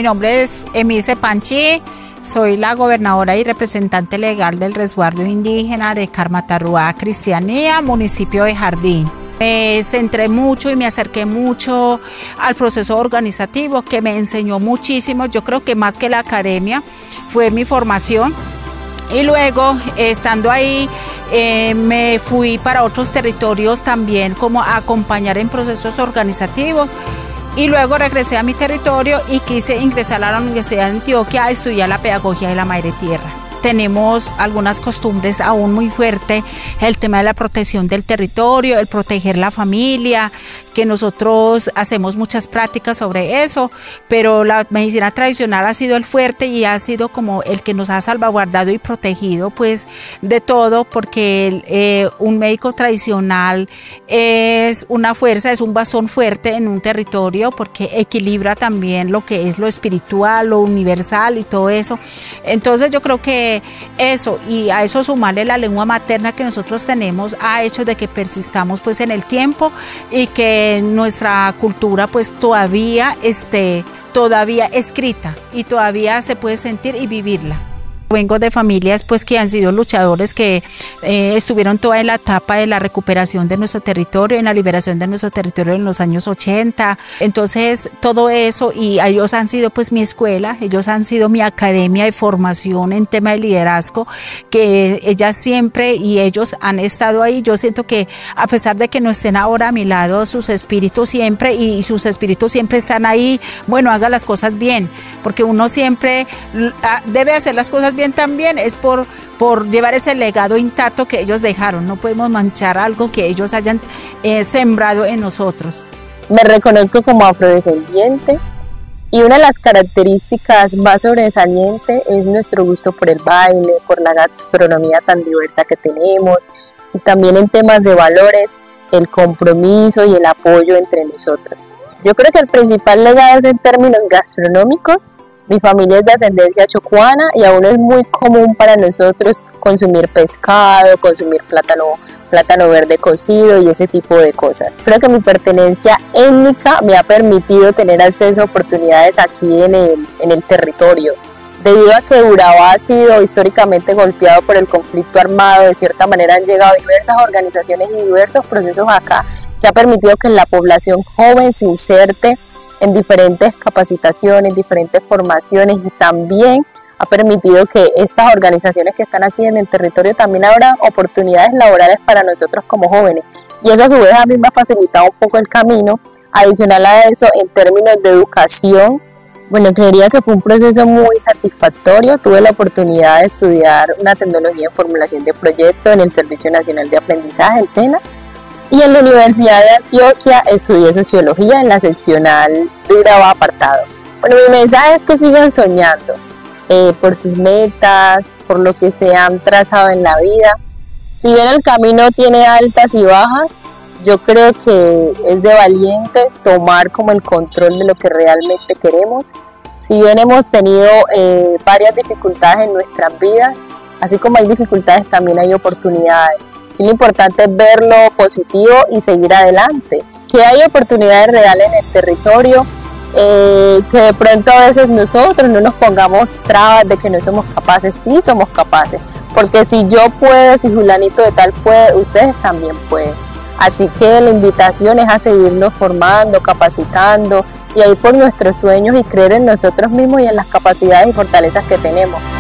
nombre es Emice Panchi, soy la gobernadora y representante legal del resguardo indígena de Carmatarruá, Cristianía, municipio de Jardín. Me centré mucho y me acerqué mucho al proceso organizativo que me enseñó muchísimo. Yo creo que más que la academia fue mi formación. Y luego, estando ahí, me fui para otros territorios también como a acompañar en procesos organizativos. Y luego regresé a mi territorio y quise ingresar a la Universidad de Antioquia a estudiar la pedagogía de la madre tierra. Tenemos algunas costumbres aún muy fuertes, el tema de la protección del territorio, el proteger la familia, que nosotros hacemos muchas prácticas sobre eso, pero la medicina tradicional ha sido el fuerte y ha sido como el que nos ha salvaguardado y protegido pues de todo, porque un médico tradicional es una fuerza, es un bastón fuerte en un territorio, porque equilibra también lo que es lo espiritual, lo universal y todo eso. Entonces yo creo que eso, y a eso sumarle la lengua materna que nosotros tenemos, ha hecho de que persistamos pues en el tiempo y que nuestra cultura pues todavía esté escrita y todavía se puede sentir y vivirla. Vengo de familias pues que han sido luchadores que estuvieron toda en la etapa de la recuperación de nuestro territorio, en la liberación de nuestro territorio en los años 80. Entonces todo eso, y ellos han sido pues mi escuela, ellos han sido mi academia de formación en tema de liderazgo, que ellas siempre y ellos han estado ahí. Yo siento que a pesar de que no estén ahora a mi lado, sus espíritus siempre están ahí. Bueno, haga las cosas bien, porque uno siempre debe hacer las cosas bien también, es por llevar ese legado intacto que ellos dejaron. No podemos manchar algo que ellos hayan sembrado en nosotros. Me reconozco como afrodescendiente y una de las características más sobresalientes es nuestro gusto por el baile, por la gastronomía tan diversa que tenemos, y también en temas de valores, el compromiso y el apoyo entre nosotros. Yo creo que el principal legado es en términos gastronómicos. Mi familia es de ascendencia chocuana y aún es muy común para nosotros consumir pescado, consumir plátano verde cocido y ese tipo de cosas. Creo que mi pertenencia étnica me ha permitido tener acceso a oportunidades aquí en el territorio. Debido a que Urabá ha sido históricamente golpeado por el conflicto armado, de cierta manera han llegado diversas organizaciones y diversos procesos acá que ha permitido que la población joven se inserte en diferentes capacitaciones, diferentes formaciones, y también ha permitido que estas organizaciones que están aquí en el territorio también abran oportunidades laborales para nosotros como jóvenes, y eso a su vez a mí me ha facilitado un poco el camino. Adicional a eso, en términos de educación, bueno, creería que fue un proceso muy satisfactorio. Tuve la oportunidad de estudiar una tecnología en formulación de proyectos en el Servicio Nacional de Aprendizaje, el SENA, y en la Universidad de Antioquia estudié sociología en la seccional de Urabá apartado. Bueno, mi mensaje es que sigan soñando por sus metas, por lo que se han trazado en la vida. Si bien el camino tiene altas y bajas, yo creo que es de valiente tomar como el control de lo que realmente queremos. Si bien hemos tenido varias dificultades en nuestras vidas, así como hay dificultades, también hay oportunidades. Y lo importante es ver lo positivo y seguir adelante. Que hay oportunidades reales en el territorio, que de pronto a veces nosotros no nos pongamos trabas de que no somos capaces. Sí somos capaces, porque si yo puedo, si Julanito de tal puede, ustedes también pueden. Así que la invitación es a seguirnos formando, capacitando y a ir por nuestros sueños y creer en nosotros mismos y en las capacidades y fortalezas que tenemos.